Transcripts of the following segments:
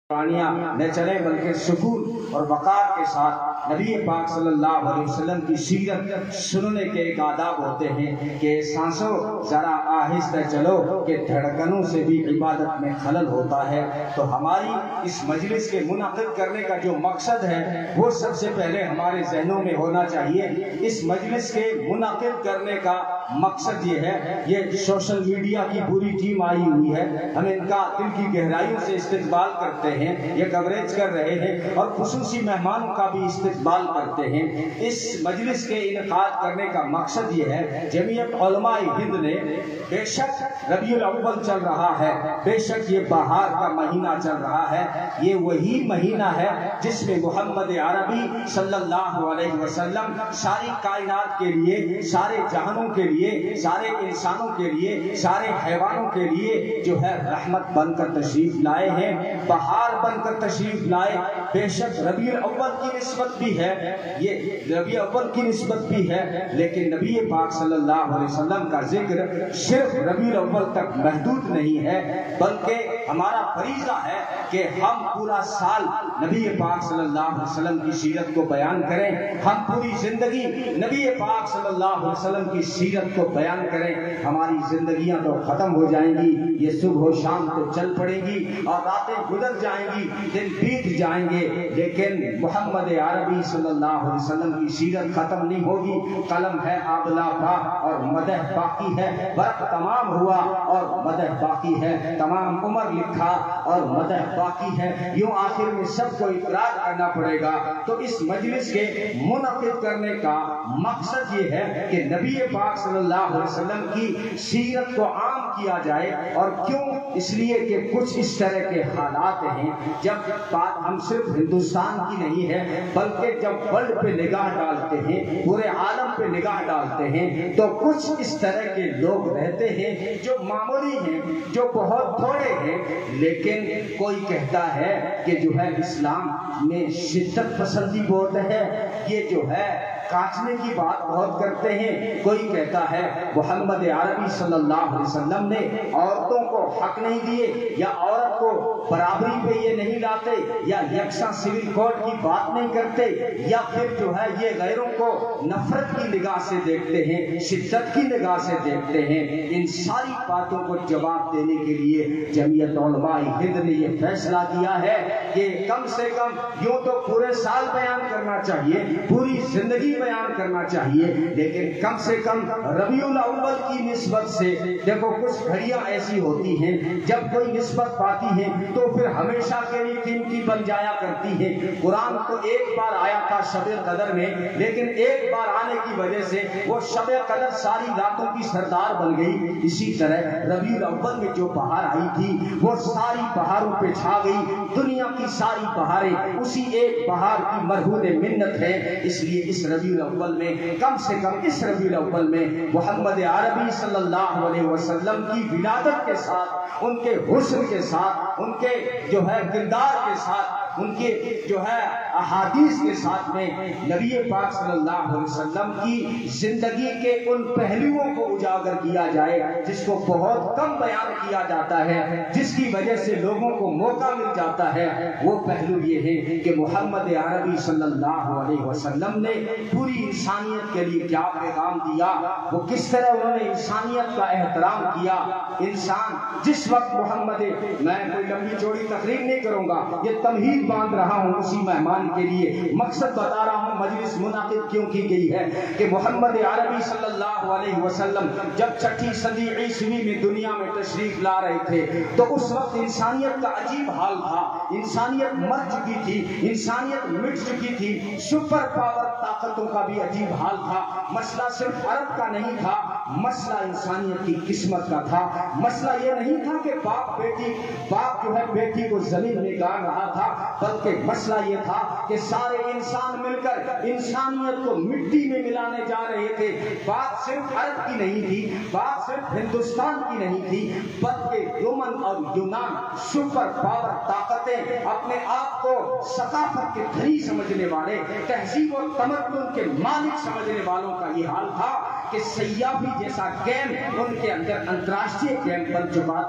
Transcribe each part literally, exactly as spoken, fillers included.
نہ چلے بلکہ سکون اور وقار کے ساتھ نبی پاک صلی اللہ علیہ وسلم کی سیرت سننے کے ایک آداب ہوتے ہیں کہ سانسوں ذرا آہستہ چلو کہ دھڑکنوں سے بھی عبادت میں خلل ہوتا ہے۔ تو ہماری اس مجلس کے منعقد کرنے کا جو مقصد ہے وہ سب سے پہلے ہمارے ذہنوں میں ہونا چاہیے۔ اس مجلس کے منعقد کرنے کا مقصد یہ ہے، یہ سوشل میڈیا کی پوری ٹیم آئی ہوئی ہے، ہم ان کا دل کی گہرائیوں سے استقبال کرتے ہیں، یہ کوریج کر رہے ہیں اور خصوصی مہمانوں کا بھی استقبال کرتے ہیں۔ اس مجلس کے انعقاد کرنے کا مقصد یہ ہے، جمعیت علماء ہند نے بے شک ربیع الاول چل رہا ہے، بے شک یہ بہار کا مہینہ چل رہا ہے، یہ وہی مہینہ ہے جس میں محمد عربی صلی اللہ علیہ وسلم ساری کائنات کے لیے، سارے جہانوں کے لیے، سارے انسانوں کے لیے، سارے حیوانوں کے لیے جو ہے رحمت بن کر تشریف لائے ہیں، بہار بن کر تشریف لائے۔ بے شک ربیع الاول کی نسبت بھی ہے، یہ ربیع اول کی نسبت بھی ہے، لیکن نبی پاک صلی اللہ علیہ وسلم کا ذکر صرف ربیع الاول تک محدود نہیں ہے، بلکہ ہمارا فریضہ ہے کہ ہم پورا سال نبی پاک صلی اللہ علیہ وسلم کی سیرت کو بیان کریں، ہم پوری زندگی نبی پاک صلی اللہ علیہ وسلم کی سیرت کو بیان کریں۔ ہماری زندگیاں تو ختم ہو جائیں گی، یہ صبح و شام تو چل پڑے گی اور راتیں گزر جائیں گی، دن بیت جائیں گے، لیکن محمد عربی صلی اللہ علیہ وسلم کی سیرت ختم نہیں ہوگی۔ قلم ہے آبلا با اور مدح باقی ہے، برق تمام ہوا اور مدح باقی ہے، تمام عمر لکھا اور مدح باقی ہے، یوں آخر میں سب کو اقرار کرنا پڑے گا۔ تو اس مجلس کے منعقد کرنے کا مقصد یہ ہے کہ نبی پاک صلی اللہ علیہ وسلم کی سیرت کو عام کیا جائے، اور کیوں؟ اس لیے کہ کچھ اس طرح کے حالات ہیں، جب بات ہم صرف ہندوستان کی نہیں ہے بلکہ جب ورلڈ پہ نگاہ ڈالتے ہیں، پورے عالم پہ نگاہ ڈالتے ہیں، تو کچھ اس طرح کے لوگ رہتے ہیں جو معمولی ہیں، جو بہت تھوڑے ہیں، لیکن کوئی کہتا ہے کہ جو ہے اسلام میں شدت پسندی بہت ہے، یہ جو ہے کاٹنے کی بات بہت کرتے ہیں۔ کوئی کہتا ہے محمد عربی صلی اللہ علیہ وسلم نے عورتوں کو حق نہیں دیے، یا عورت کو برابری پہ یہ نہیں لاتے، یا یکساں سول کوڈ کی بات نہیں کرتے، یا پھر جو ہے یہ غیروں کو نفرت کی نگاہ سے دیکھتے ہیں، شدت کی نگاہ سے دیکھتے ہیں۔ ان ساری باتوں کو جواب دینے کے لیے جمعیت علماء ہند نے یہ فیصلہ کیا ہے کہ کم سے کم یوں تو پورے سال بیان کرنا چاہیے، پوری زندگی بیان کرنا چاہیے، لیکن کم سے کم ربیع الاول کی نسبت سے دیکھو کچھ گھڑیاں ایسی ہوتی ہیں جب کوئی نسبت پاتی ہے تو پھر ہمیشہ کے لیے قیمتی بن جایا کرتی ہے۔ قرآن تو ایک بار آیا تھا شب قدر میں، لیکن ایک بار آنے کی وجہ سے وہ شب قدر ساری راتوں کی سردار بن گئی۔ اسی طرح ربیع الاول میں جو بہار آئی تھی وہ ساری بہاروں پہ چھا گئی، دنیا کی ساری بہاریں اسی ایک بہار کی مرہون منت ہے۔ اس لیے اس ربیع الاول میں کم سے کم اس ربیع الاول میں محمد عربی صلی اللہ علیہ وسلم کی ولادت کے ساتھ، ان کے حسن کے ساتھ، ان کے جو ہے کردار کے ساتھ، ان کے جو ہے احادیث کے ساتھ میں نبی پاک صلی اللہ علیہ وسلم کی زندگی کے ان پہلوؤں کو اجاگر کیا جائے جس کو بہت کم بیان کیا جاتا ہے، جس کی وجہ سے لوگوں کو موقع مل جاتا ہے۔ وہ پہلو یہ ہے کہ محمد عربی صلی اللہ علیہ وسلم نے پوری انسانیت کے لیے کیا پیغام دیا، وہ کس طرح انہوں نے انسانیت کا احترام کیا۔ انسان جس وقت محمد، میں کوئی لمبی چوڑی تقریر نہیں کروں گا، یہ تمہید باندھ رہا ہوں اسی مہمان کے لیے، مقصد بتا رہا ہوں مجلس منعقد کیوں کی گئی ہے کہ محمد عربی صلی اللہ علیہ وسلم جب چھٹی صدی عیسوی میں دنیا میں تشریف لا رہے تھے تو اس وقت انسانیت کا عجیب حال تھا، انسانیت مر چکی تھی، انسانیت مٹ چکی تھی، سپر پاور طاقتوں کا بھی عجیب حال تھا۔ مسئلہ صرف عرب کا نہیں تھا، مسئلہ انسانیت کی قسمت کا تھا۔ مسئلہ یہ نہیں تھا کہ باپ بیٹی باپ جو ہے بیٹی کو زمین میں گاڑ رہا تھا، بلکہ مسئلہ یہ تھا کہ سارے انسان مل کر انسانیت کو مٹی میں ملانے جا رہے تھے۔ بات صرف عرب کی نہیں تھی، بات صرف ہندوستان کی نہیں تھی، بلکہ رومن اور یونان سپر پاور طاقتیں، اپنے آپ کو ثقافت کے دھری سمجھنے والے، تہذیب و تمدن کے مالک سمجھنے والوں کا یہ حال تھا کہ سیاحی جیسا گیم ان کے اندر انتراشٹریہ گیم بن چکا تھا۔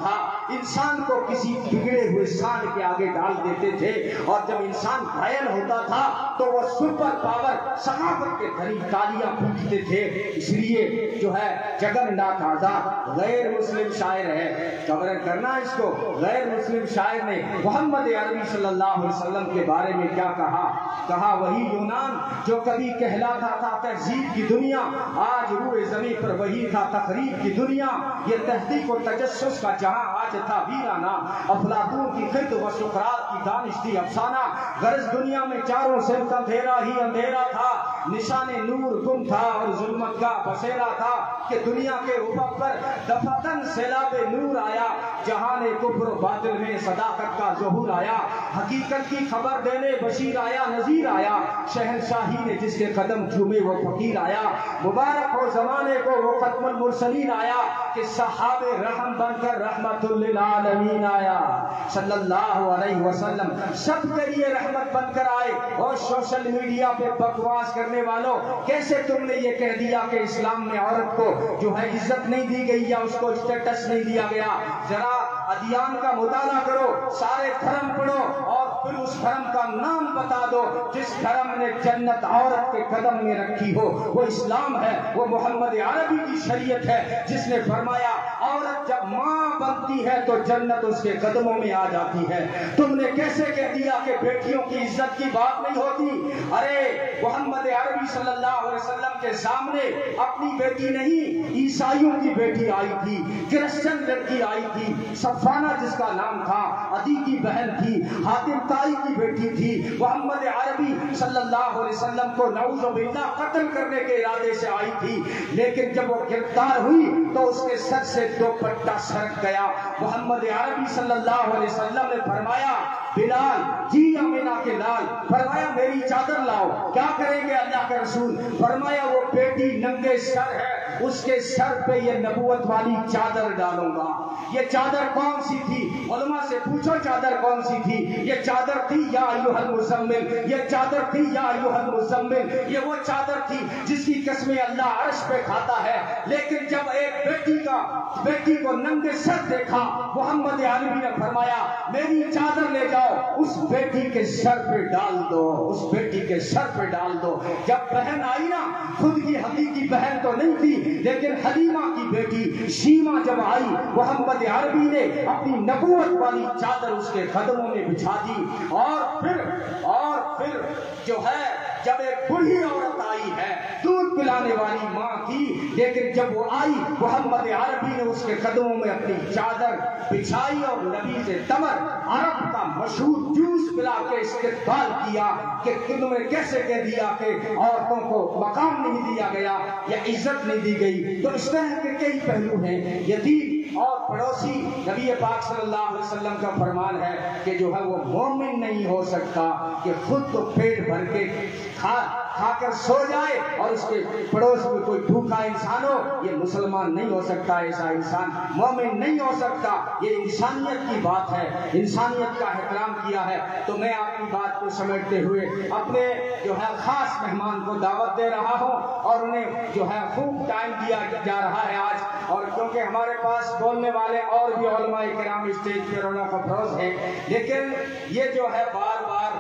انسان کو کسی بگڑے ہوئے سانڈ کے آگے ڈال دیتے تھے، اور جب انسان گھائل ہوتا تھا تو وہ سپر پاور ثقافت کے ذریعے تالیاں پیٹتے تھے۔ اس لیے جو ہے جگن ناتھ آزاد غیر مسلم شاعر ہے، کور کرنا اس کو۔ غیر مسلم شاعر نے محمد عربی صلی اللہ علیہ وسلم کے بارے میں کیا کہا؟ کہا وہی یونان جو کبھی کہلاتا تھا تہذیب کی دنیا، آج روئے زمین پر وہی تھا تقریب کی دنیا۔ یہ تحقیق و تجسس کا جہاں آج تھا ویرانہ، افلاطون کی خرد و سقراط کی دانش تھی افسانہ۔ غرض دنیا میں چاروں صنف اندھیرا ہی اندھیرا تھا، نشان نور گم تھا اور ظلمت کا بسیرا تھا، کہ دنیا کے افق پر دفتن سیلاب نور آیا، جہان کفر و باطل میں صداقت کا ظہور آیا، حقیقت کی خبر دینے بشیر آیا نذیر آیا، شہنشاہی نے جس کے قدم چومے وہ فقیر آیا، مبارک ہو زمانے کو وہ ختم المرسلین آیا، کہ صحاب رحم بن کر رحمت للعالمین آیا صلی اللہ علیہ وسلم، سب کے لیے رحمت بن کر آئے۔ اور سوشل میڈیا پہ بکواس کرنے والوں، کیسے تم نے یہ کہہ دیا کہ اسلام میں عورت کو جو ہے عزت نہیں دی گئی یا اس کو اسٹیٹس نہیں دیا گیا؟ ذرا ادیان کا مطالعہ کرو، سارے دھرم پڑھو، اور پھر اس دھرم کا نام بتا دو جس دھرم نے جنت عورت کے قدم میں رکھی ہو۔ وہ اسلام ہے، وہ محمد عربی کی شریعت ہے، جس نے فرمایا عورت جب ماں بنتی ہے تو جنت اس کے قدموں میں آ جاتی ہے۔ تم نے کیسے کہہ دیا کہ بیٹیوں کی عزت کی بات نہیں ہوتی؟ ارے محمد عربی صلی اللہ علیہ وسلم کے سامنے اپنی بیٹی نہیں، عیسائیوں کی بیٹی آئی تھی، کرسچن لڑکی آئی تھی، صفانہ جس کا نام تھا، عدی کی بہن تھی، حاتم طائی کی بیٹی تھی۔ محمد عربی صلی اللہ علیہ وسلم کو نعوذ باللہ قتل کرنے کے ارادے سے آئی تھی، لیکن جب وہ گرفتار ہوئی تو اس کے سر سے دوپٹہ سرک گیا۔ محمد عربی صلی اللہ علیہ وسلم نے فرمایا بلال جی امینا کے لال، فرمایا میری چادر لاؤ۔ کیا کریں گے اللہ کے رسول؟ فرمایا وہ بیٹی ننگے سر ہے، اس کے سر پہ یہ نبوت والی چادر ڈالوں گا۔ یہ چادر کون سی تھی؟ علماء سے پوچھو چادر کون سی تھی؟ یہ چادر تھی یا ایھا المزمل، یہ چادر تھی یا ایھا المزمل، یہ وہ چادر تھی جس کی قسمیں اللہ عرش پہ کھاتا ہے۔ لیکن جب ایک بیٹی کا بیٹی کو ننگے سر دیکھا، محمد عربی نے فرمایا میری چادر لے جاؤ، اس بیٹی کے سر پہ ڈال دو، اس بیٹی کے سر پہ ڈال دو۔ جب بہن آئی نا، خود کی حقیقی بہن تو نہیں تھی، لیکن حلیمہ کی بیٹی شیمہ جب آئی، محمد عربی نے اپنی نبوت والی چادر اس کے قدموں میں بچھا دی۔ اور پھر اور پھر جو ہے جب ایک بوڑھی عورت آئی ہے، دودھ پلانے والی ماں تھی، لیکن جب وہ آئی محمد عربی نے اس کے قدموں میں اپنی چادر بچھائی اور نبی سے تمر عرب کا مشہور جوس پلا کے استقبال کیا کہ تم نے کیسے کہہ دیا کہ عورتوں کو مقام نہیں دیا گیا یا عزت نہیں دی گئی۔ تو اس طرح کے کئی پہلو ہیں۔ یتیم اور پڑوسی، نبی پاک صلی اللہ علیہ وسلم کا فرمان ہے کہ جو ہے وہ مومن نہیں ہو سکتا کہ خود تو پیٹ بھر کے کھا کھا کر سو جائے اور اس کے پڑوس میں کوئی بھوکا انسان ہو، یہ مسلمان نہیں ہو سکتا، ایسا انسان مومن نہیں ہو سکتا۔ یہ انسانیت کی بات ہے، انسانیت کا احترام کیا ہے۔ تو میں آپ کی بات کو سمیٹتے ہوئے اپنے جو ہے خاص مہمان کو دعوت دے رہا ہوں، اور انہیں جو ہے خوب ٹائم دیا جا رہا ہے آج، اور کیونکہ ہمارے پاس بولنے والے اور بھی علماء کرام اسٹیج پہ رونق افروز ہیں، لیکن یہ جو ہے بار بار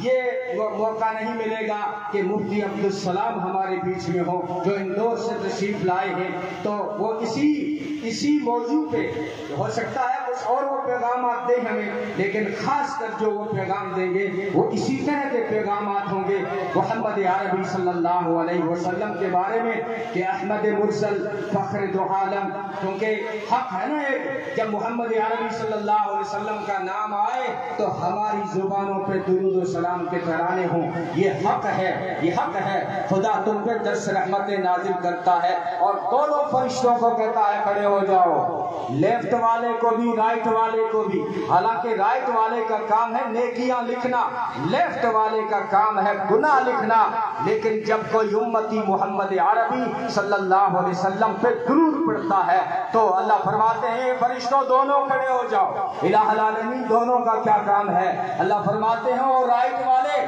یہ موقع نہیں ملے گا کہ مفتی عبدالسلام ہمارے بیچ میں ہو جو اندور سے تشریف لائے ہیں، تو وہ اسی اسی موضوع پہ ہو سکتا ہے کچھ اور وہ پیغامات دیں ہمیں، لیکن خاص کر جو وہ پیغام دیں گے وہ اسی طرح کے پیغامات ہوں گے محمد عربی صلی اللہ علیہ وسلم کے بارے میں کہ احمد مرسل فخر دو عالم، کیونکہ حق ہے نا ایک، جب محمد عربی صلی اللہ علیہ وسلم کا نام آئے تو ہماری زبانوں پہ درود و سلام کے ترانے ہوں، یہ حق ہے، یہ حق ہے۔ خدا تم پہ دس رحمتیں نازل کرتا ہے اور دونوں فرشتوں کو کہتا ہے کھڑے ہو جاؤ، لیفٹ والے کو بھی رائٹ والے کو بھی، حالانکہ رائٹ والے کا کام ہے نیکیاں لکھنا، لیفٹ والے کا کام ہے گناہ لکھنا، لیکن جب کوئی امتی محمد عربی صلی اللہ علیہ وسلم پہ درود پڑھتا ہے تو اللہ فرماتے ہیں فرشتوں دونوں کھڑے ہو جاؤ۔ الہ العالمین دونوں کا کیا کام ہے؟ اللہ فرماتے ہیں اور رائٹ والے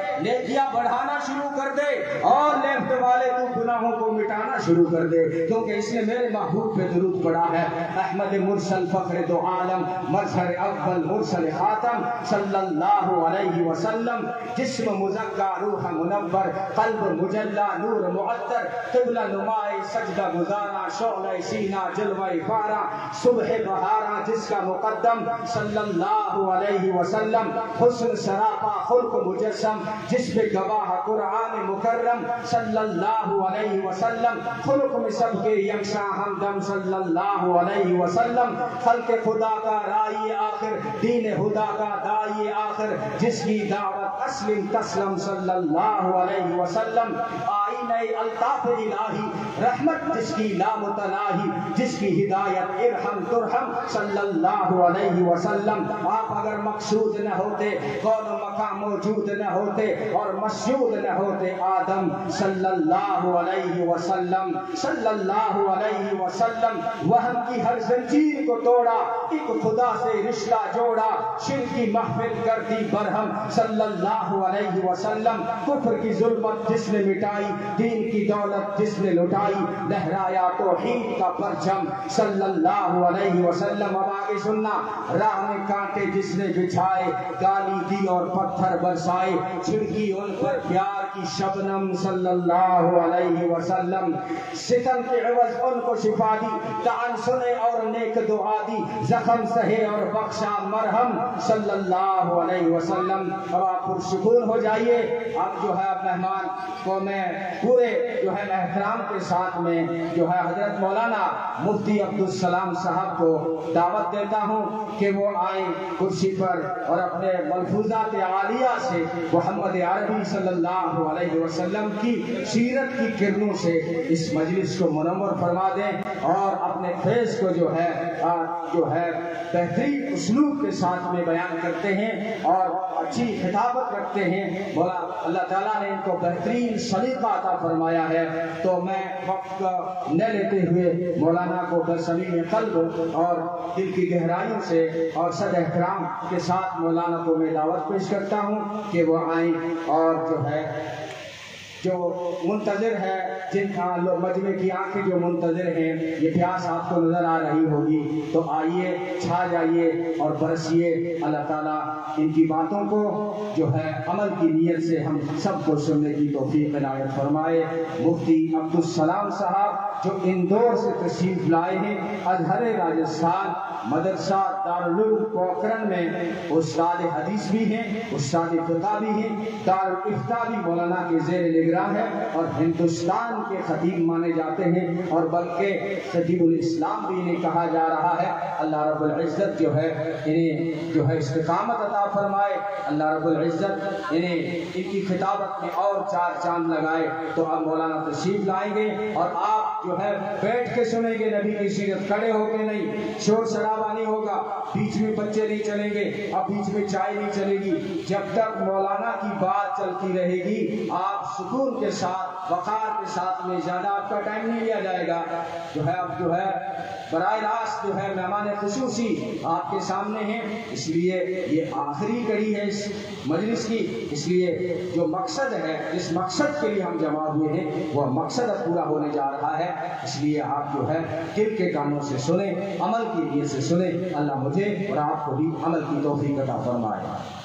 نیکیاں بڑھانا شروع کر دے اور لیفٹ والے تو گناہوں کو مٹانا شروع کر دے، کیونکہ اس نے میرے محبوب پہ درود پڑھا ہے۔ احمد مرسل فخر دو عالم مظہر اول مرسل خاتم صلی اللہ علیہ وسلم، جسم مزکا روح منور قلب مجلا نور معطر قبلہ نمائے سجدہ گزارا شعلہ سینہ جلوہ پارا صبح بہارا جس کا مقدم صلی اللہ علیہ وسلم، حسن سراپا خلق مجسم جس پہ گواہ قرآن مکرم صلی اللہ علیہ وسلم، خلق میں سب کے یکساں ہمدم صلی اللہ علیہ وسلم، خلق خدا کا رائی آخر دین خدا کا دائی آخر جس کی دعوت اسلم تسلم صلی اللہ علیہ وسلم، آئینہ الطاف الہی رحمت جس کی لا متناہی جس کی ہدایت ارحم ترحم صلی اللہ علیہ وسلم۔ آپ اگر مقصود نہ ہوتے، کون مقام موجود نہ ہوتے اور مسجود نہ ہوتے، آدم صلی اللہ علیہ وسلم صلی اللہ علیہ وسلم وہم کی ہر زنجیر کو توڑا، ایک خدا سے رشتہ جوڑا، شرک کی محفل کر دی برہم صلی اللہ علیہ وسلم، کفر کی ظلمت جس نے مٹائی، دین کی دولت جس نے لٹائی، لہرایا توحید کا پرچم صلی اللہ علیہ وسلم۔ اب آگے سننا، راہ میں کانٹے جس نے بچھائے، گالی دی اور پتھر برسائے، چھڑکی ان پر پیار کی شبنم صلی اللہ علیہ وسلم، ستم کے عوض ان کو شفا دی، طعن سنے اور نیک دعا دی، زخم سہے اور بخشا مرہم صلی اللہ علیہ وسلم۔ اب آپ پرسکون ہو جائیے۔ اب جو ہے مہمان کو میں پورے جو ہے احترام کے ساتھ میں جو ہے حضرت مولانا مفتی عبدالسلام صاحب کو دعوت دیتا ہوں کہ وہ آئیں کرسی پر اور اپنے ملفوظات عالیہ سے محمد عربی صلی اللہ علیہ وسلم کی سیرت کی کرنوں سے اس مجلس کو منور فرما دیں اور اپنے فیض کو جو ہے جو ہے بہترین اسلوب کے ساتھ میں بیان کرتے ہیں اور اچھی خطابت رکھتے ہیں۔ بولا اللہ تعالیٰ نے ان کو بہترین سلیقہ عطا فرمایا ہے، تو میں وقت نہ لیتے ہوئے مولانا کو بصمیم قلب اور دل کی گہرائیوں سے اور صد احترام کے ساتھ مولانا کو میں دعوت پیش کرتا ہوں کہ وہ آئیں اور جو ہے جو منتظر ہے، جن مجمع کی آنکھیں جو منتظر ہیں، یہ پیاس آپ کو نظر آ رہی ہوگی، تو آئیے چھا جائیے اور برسیے۔ اللہ تعالیٰ ان کی باتوں کو جو ہے عمل کی نیت سے ہم سب کو سننے کی توفیق عنایت فرمائے۔ مفتی عبدالسلام صاحب جو اندور سے تشریف لائے ہیں، ازہر راجستھان مدرسہ دارالعلوم پوکھرن میں استاد حدیث بھی ہیں، استاد فقہ بھی ہیں، دارالافتاء بھی مولانا کے زیر نگراں ہے اور ہندوستان کے خطیب مانے جاتے ہیں، اور بلکہ خطیب الاسلام بھی انہیں کہا جا رہا ہے۔ اللہ رب العزت جو ہے انہیں جو ہے استقامت عطا فرمائے، اللہ رب العزت انہیں ان کی خطابت میں اور چار چاند لگائے۔ تو اب مولانا تشریف لائیں گے اور آپ جو ہے بیٹھ کے سنیں گے نبی کی سیرت، کھڑے ہو کے نہیں، شور شرابہ نہیں ہوگا، بیچ میں بچے نہیں چلیں گے، اب بیچ میں چائے نہیں چلے گی، جب تک مولانا کی بات چلتی رہے گی آپ سکون کے ساتھ وقار کے ساتھ میں، زیادہ آپ کا ٹائم نہیں لیا جائے گا۔ جو ہے اب جو ہے براہ راست جو ہے مہمان خصوصی آپ کے سامنے ہیں، اس لیے یہ آخری کڑی ہے اس مجلس کی، اس لیے جو مقصد ہے، جس مقصد کے لیے ہم جمع ہوئے ہیں وہ مقصد اب پورا ہونے جا رہا ہے، اس لیے آپ جو ہے دل کے کانوں سے سنیں، عمل کی نیت سے سنیں۔ اللہ مجھے اور آپ کو بھی عمل کی توفیق عطا فرمائے۔